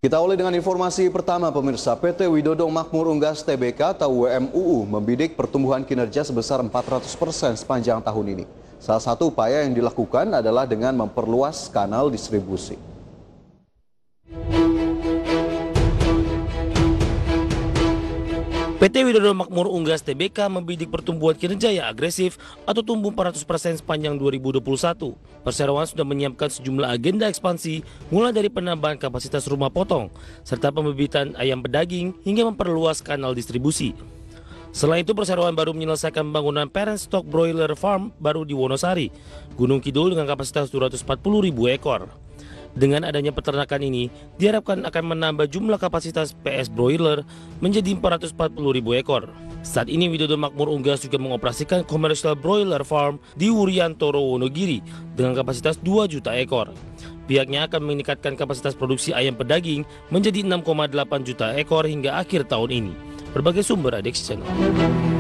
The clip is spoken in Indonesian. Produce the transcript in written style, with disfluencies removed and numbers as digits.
Kita awali dengan informasi pertama pemirsa. PT Widodo Makmur Unggas Tbk atau WMUU membidik pertumbuhan kinerja sebesar 400% sepanjang tahun ini. Salah satu upaya yang dilakukan adalah dengan memperluas kanal distribusi. PT Widodo Makmur Unggas Tbk membidik pertumbuhan kinerja yang agresif atau tumbuh 400% sepanjang 2021. Perseroan sudah menyiapkan sejumlah agenda ekspansi mulai dari penambahan kapasitas rumah potong serta pembibitan ayam pedaging hingga memperluas kanal distribusi. Selain itu, perseroan baru menyelesaikan pembangunan parent stock broiler farm baru di Wonosari, Gunung Kidul dengan kapasitas 240.000 ekor. Dengan adanya peternakan ini, diharapkan akan menambah jumlah kapasitas PS broiler menjadi 440.000 ekor. Saat ini Widodo Makmur Unggas juga mengoperasikan commercial broiler farm di Wuryantoro, Wonogiri dengan kapasitas 2 juta ekor. Pihaknya akan meningkatkan kapasitas produksi ayam pedaging menjadi 6,8 juta ekor hingga akhir tahun ini. Berbagai sumber ada di Channel.